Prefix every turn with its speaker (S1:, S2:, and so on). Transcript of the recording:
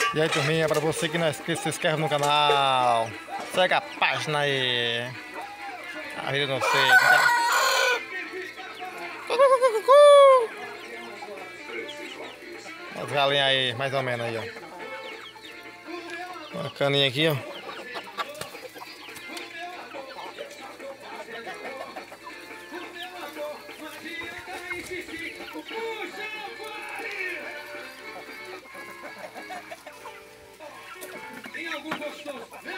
S1: E aí, turminha, para você que não é inscrito, se inscreve no canal. Segue a página aí. A vida não sei. As galinhas aí, mais ou menos aí, ó. Uma caninha aqui, ó.
S2: Tem algum gostoso?